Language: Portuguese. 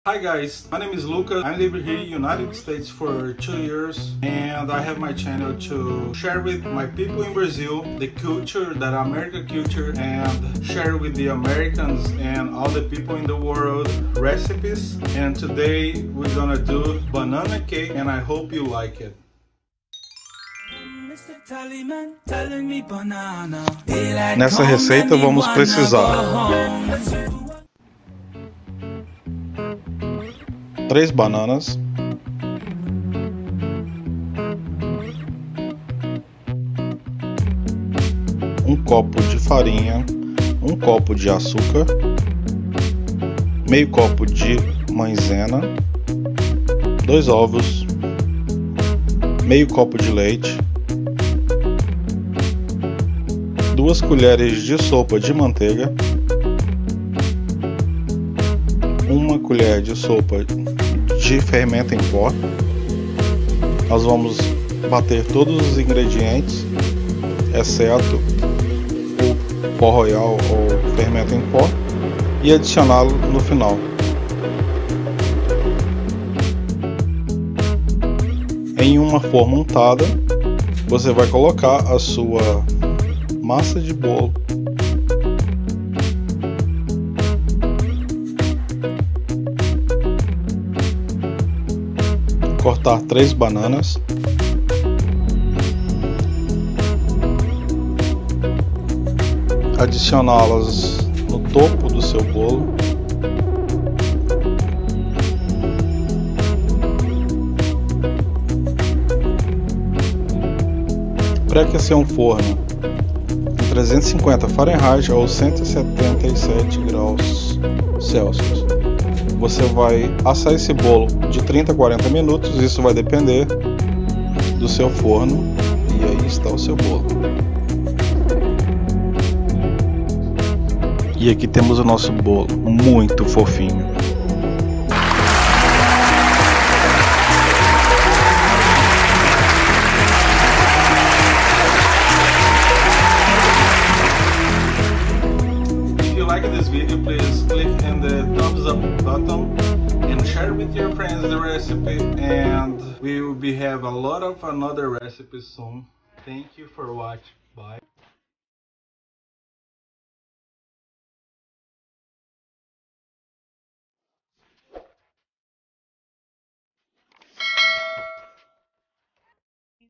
Hi guys, my name is Lucas. I live here in the United States for 2 years and I have my channel to share with my people in Brazil the culture, that American culture, and share with the Americans and all the people in the world recipes. And today we're gonna do banana cake and I hope you like it. Nessa receita vamos precisar 3 bananas, 1 copo de farinha, 1 copo de açúcar, meio copo de maizena, 2 ovos, meio copo de leite, 2 colheres de sopa de manteiga, 1 colher de sopa de fermento em pó. Nós vamos bater todos os ingredientes, exceto o pó royal ou fermento em pó, e adicioná-lo no final. Em uma forma untada, você vai colocar a sua massa de bolo. Cortar 3 bananas, adicioná-las no topo do seu bolo, pré-aquecer um forno em 350 Fahrenheit ou 177 graus Celsius. Você vai assar esse bolo de 30 a 40 minutos, isso vai depender do seu forno, e aí está o seu bolo. E aqui temos o nosso bolo, muito fofinho. If you like this video, please click on the thumbs up button and share with your friends the recipe, and we will have a lot of another recipes soon. Thank you for watching. Bye.